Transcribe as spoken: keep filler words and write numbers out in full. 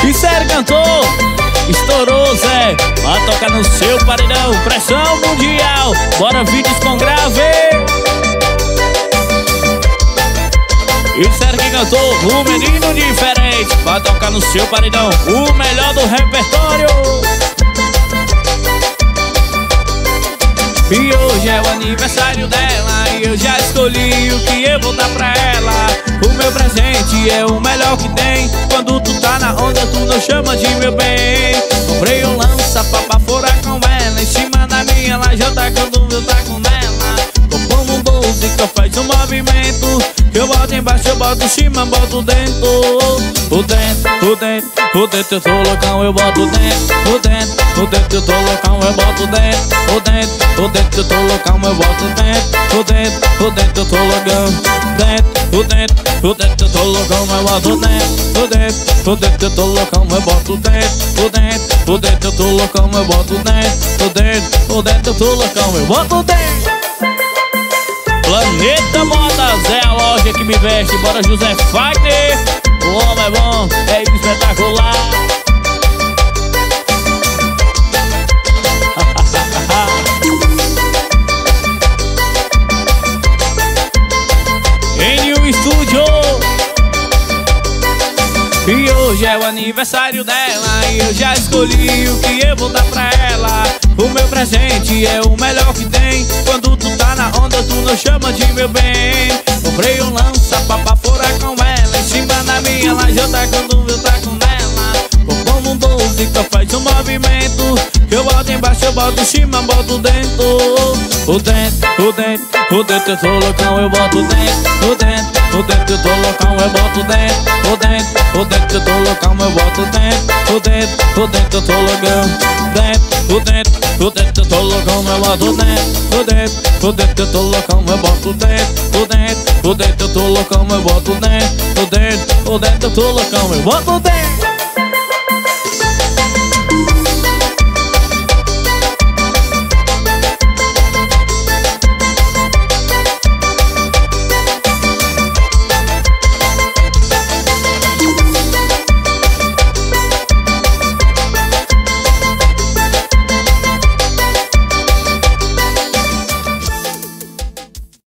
E sério, cantor, estourou, Zé. Vai tocar no seu paredão, pressão mundial. Bora vídeos com grave. E sério que cantou, o menino diferente. Vai tocar no seu paredão, o melhor do repertório. E hoje é o aniversário dela, e eu já escolhi o que eu vou dar pra ela. O meu presente é o melhor que tem. Quando tu tá na onda, tu não chama de meu bem. Comprei um lança pra baforar com ela. Em cima da minha lajota, quando eu tá com ela. Como um doce que eu faz um movimento. Eu boto embaixo, eu boto em cima, boto dentro. O dentro, o dentro, o dentro eu tô loucão, eu boto dentro. O dentro, o dentro eu tô loucão, eu boto dentro. O dentro, o dentro eu tô loucão, eu boto dentro. O dentro, o dentro eu tô loucão. Dentro, o dentro, o dentro eu tô loucão, eu boto dentro. O dentro, o dentro eu tô loucão, eu boto dentro. O dentro, o dentro eu tô loucão, eu boto dentro. O dentro, o dentro eu tô loucão, eu boto dentro. Planeta Moda, Zé a loja que me veste. Bora José Fagner, o homem é bom, é espetacular. Em um estúdio. E hoje é o aniversário dela, e eu já escolhi o que eu vou dar pra ela. O meu presente é o melhor que tem. Quando tu tá na onda, tu não chama de meu bem. Comprei um lança pra baforar com ela. Em cima da minha lajota, quando eu tá com ela. Como um doce que faz um movimento. Eu boto embaixo, eu boto em cima, boto dentro. O dentro, o dentro, o dentro eu tô loucão, eu boto dentro. O dentro, o dentro eu tô loucão, eu boto dentro. O dentro, o dentro eu tô loucão, eu boto dentro. O dentro, o dentro eu tô loucão. Dentro, o dentro, o dentro eu tô loucão, eu boto dentro. O dentro, o dentro eu tô loucão, eu boto dentro. O dentro, o dentro eu tô loucão, eu boto dentro. O dentro, o dentro eu tô loucão, eu boto dentro.